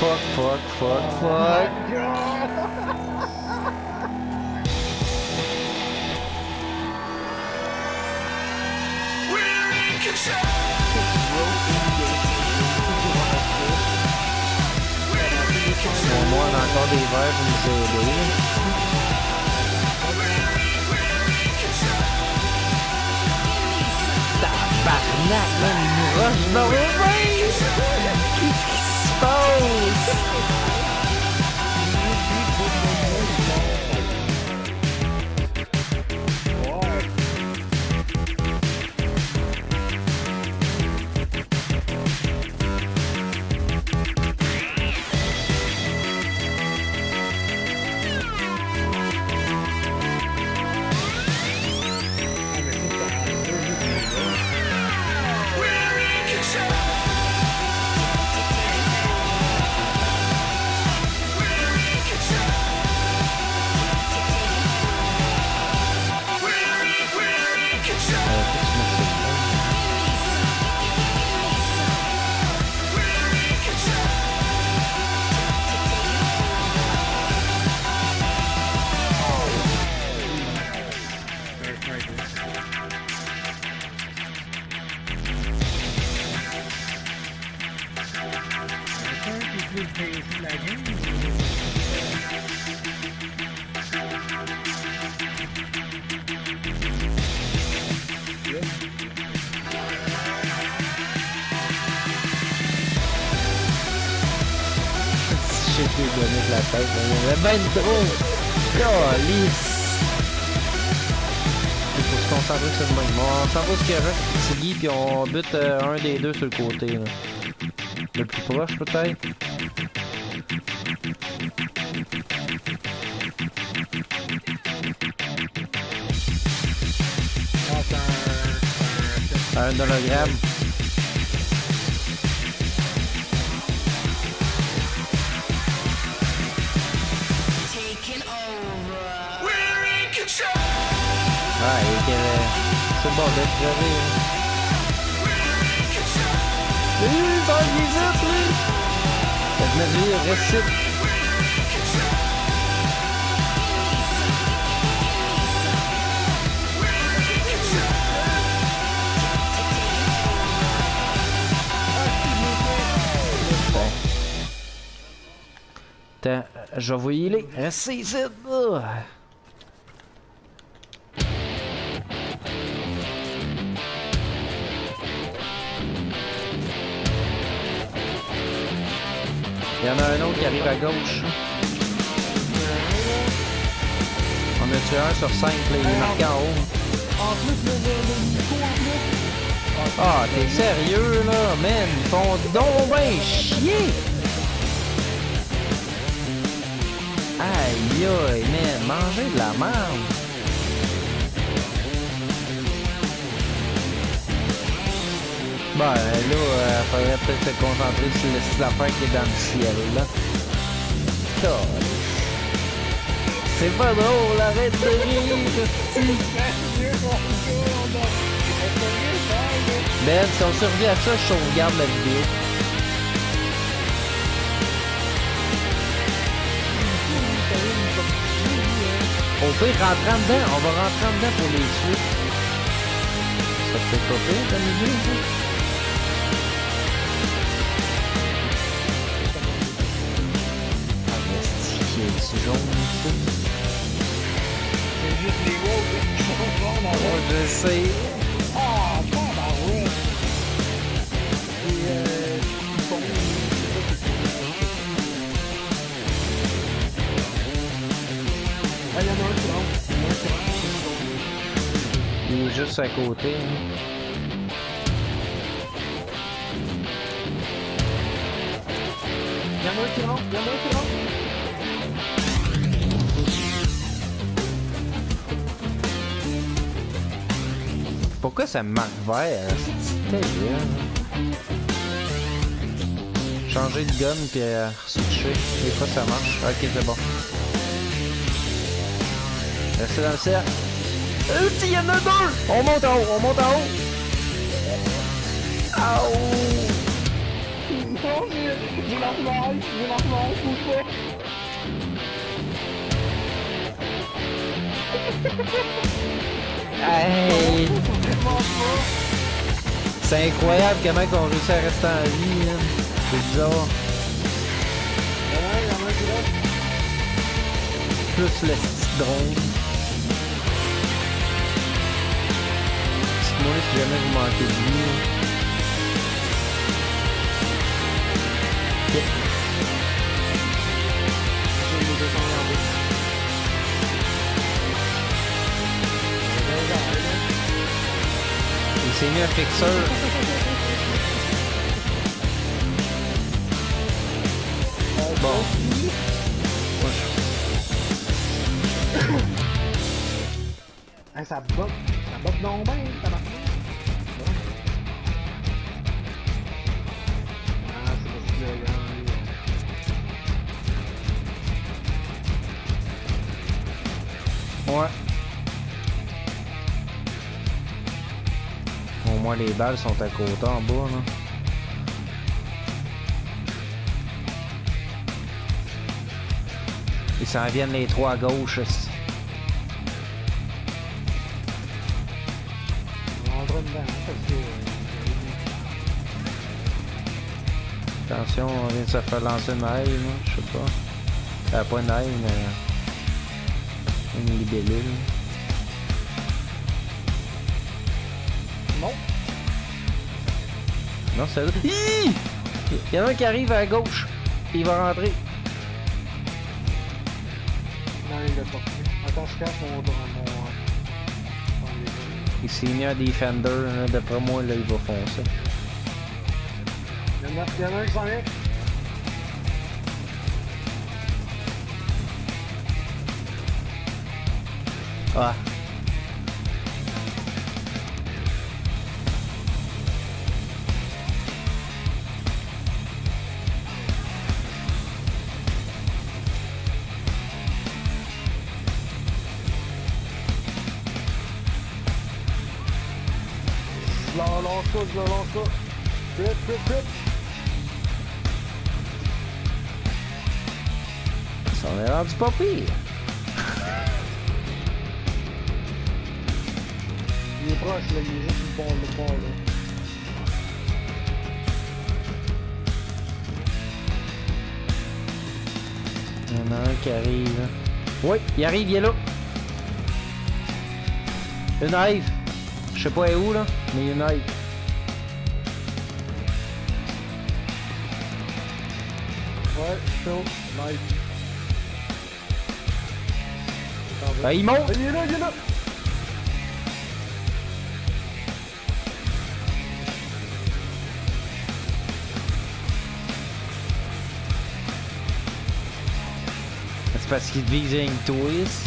fuck. Moi, on a encore des verres pour nous aider. Tabarnak, man, il nous rush dans le face! Qu'est-ce qui se passe? J'ai pu donner de la tête, mais il y avait ben trop! Calice! Il faut se concentrer sur le même. On s'en va ce qu'il y a Tiggy, puis on bute un des deux sur le côté. Là. Le plus proche, peut-être? Un hologramme. Ah, c'est bon d'être crevé. Il va les autres, lui! Fait que notre vie reste. Attends, je vais vous y aller. Restez ici. Il y en a un autre qui arrive à gauche. On a tué un sur 5, là, il est marqué en haut. Ah, t'es sérieux là, man? Ils font donc ben chier! Aïe aïe, man, manger de la merde! Ben là, faudrait peut-être se concentrer sur le style d'affaires qui est dans le ciel, là. C'est pas drôle, arrête de rire! Ben, si on survit à ça, je sauvegarde la vidéo. On peut rentrer en dedans, on va rentrer en dedans pour les tuer. Ça fait pas pire comme idée, ça? C'est jaune et tout. C'est juste les gros qui sont jaunes en Je sais. Ah, pas la roue. Et ils font ah, il y en a un qui rentre. Il est juste à côté. Hein. Il y en a un qui rentre. Pourquoi ça me marque vert? C'était bien. Changer de gun puis switcher. Des fois ça marche. Ok, c'est bon. Restez dans le cercle. Il y en a deux! On monte en haut, on monte en haut! Aouh! non, j'ai l'armoire, bouge pas. Hey! C'est incroyable comment qu'on réussit à rester en vie, hein. C'est bizarre. Ouais, y'en a un qui reste. Plus le petit drone. Dites-moi si jamais vous manquez de vie. Ok. Je vais descendre en bas. Il s'est mis un fixeur. Bon. Hey, ça bug donc bien, ça marche. Ah, c'est pas si grand, lui. Ouais. Au moins les balles sont à côté en bas, là. Ils s'en viennent les trois à gauche. On rentre dedans, parce que... Attention, on vient de se faire lancer une haie, là. Je sais pas. Pas une haie, mais... une libellule. Non. Non, c'est là. Il y en a un qui arrive à gauche. Il va rentrer. Non, il l'a pas pris. Attends, je casse mon... Il s'est mis un Defender. Là. D'après moi, là, il va foncer. Il y en a un qui s'en vient. Ah. Je le lance ça. Vite. Ça en est rendu pas pire. Il est proche, là. Il est juste du pont, là. Il y en a un qui arrive. Là. Oui, il arrive, il est là. Une arrive. Je sais pas où, là, mais une arrive. Ouais, chaud. Nice. Ben, il monte! Il est là! C'est parce qu'il vise une twist.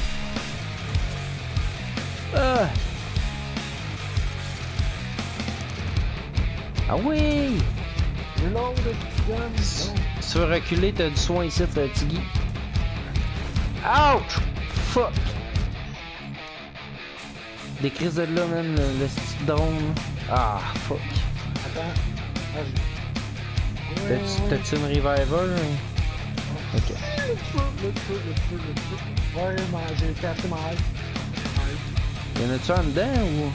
Ah! Ah oui! Reload, gun. Si tu veux reculer, t'as du soin ici, Tiggy. Ouch! Fuck! Des crises de là, même, le petit drone. Ah, fuck. Attends. T'as-tu une revival? Ok. Le feu. Ouais, j'ai cassé ma hache. Y'en a-tu en dedans ou?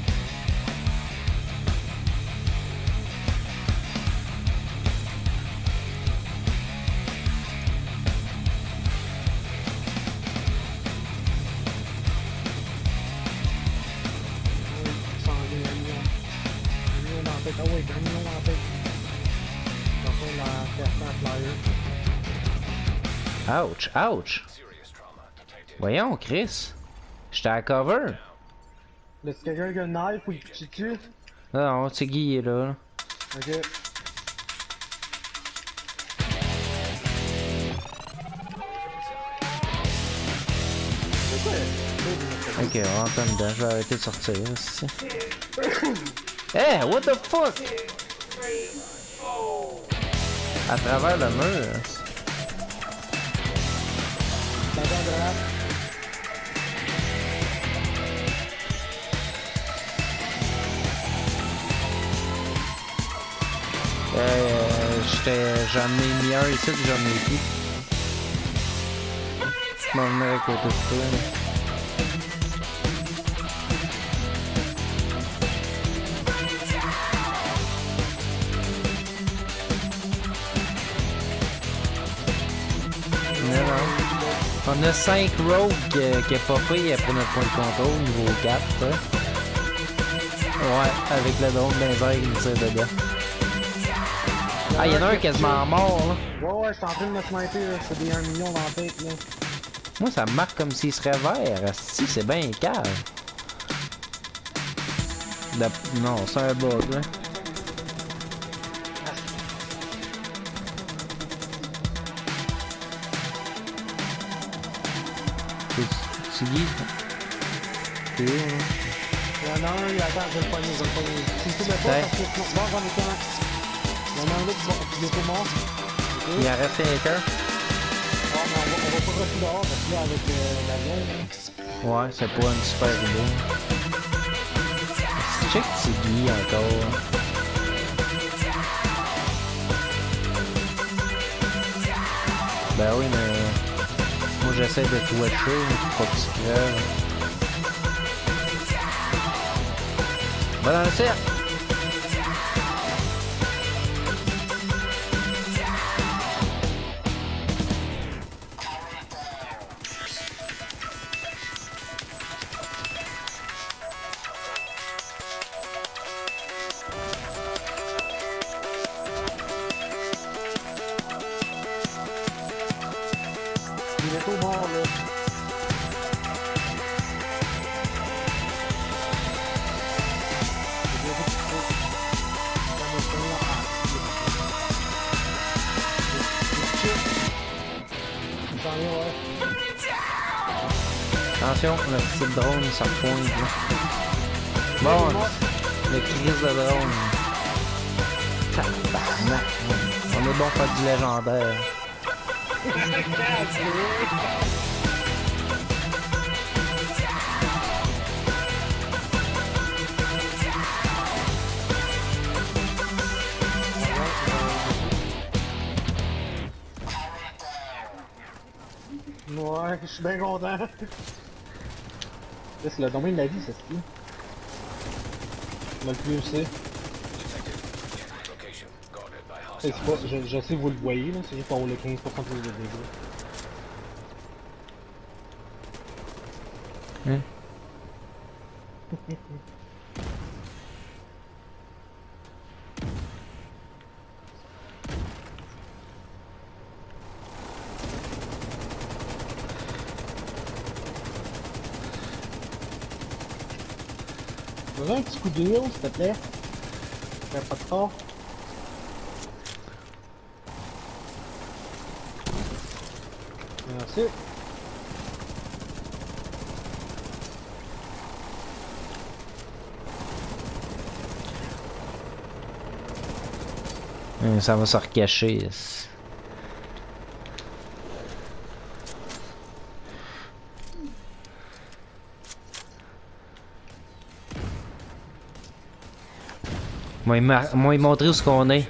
Ouch, ouch! Voyons, Chris. J'étais à cover. Là, c'est quelqu'un qui a une knife ou une petite tue? Non, Tiggy est là. Ok. Ok, on rentre en dedans. Je vais arrêter de sortir ici. Hey, what the fuck? À travers le mur. J'en ai mis un ici, puis j'en ai plus. Je m'en venais à côté de toi. On a 5 rogues qui a popé après notre point de contrôle, niveau 4. Hein. Ouais, avec le drone dans les airs, il me tire dedans. Ah, y'en a un quasiment mort là. Ouais, je suis en train de me sniper là, c'est des 1 million dans la tête là. Moi, ça me marque comme s'il serait vert. Si, c'est bien cave. Non, c'est un bug là. C'est Guy? C'est où, là? Il y en a un, il attend, je vais le pogner, je vais le pogner. Si tu le mets pas, parce que sinon, bon, j'en ai qu'un. Il y en a un autre qui est mort. Okay. Il en reste quelqu'un? Ah, mais on va pas rester dehors, parce que là, avec l'avion, là. Ouais, c'est pas une super idée. Check c'est Guy encore. Ben oui, mais... Moi, j'essaie de te watcher, pour pas que tu crèves. Va dans le cercle! Il est tout mort, là. Attention, le petit drone, ça pointe là. Bon, le crise de drone. Tabarnak. On est bon pour faire du légendaire. Ouais, je suis bien content. Là, c'est le domaine de la vie, ça se dit. On a le plus aussi. C'est pas, je sais que vous le voyez, là, c'est juste pour le 15% de dégâts. Hein? Donne un petit coup de heal, s'il te plaît. Fais pas de tort. Merci. Ça va se recacher. Moi, il montrer où ce qu'on est.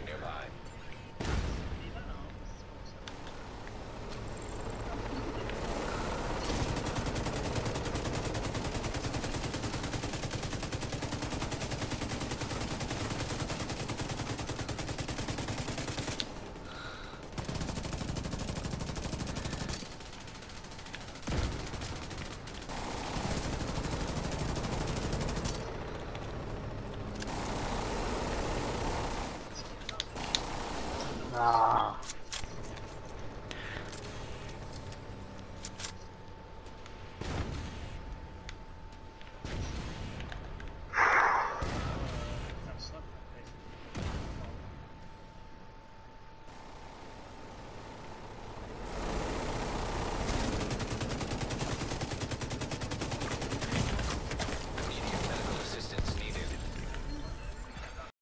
Ah.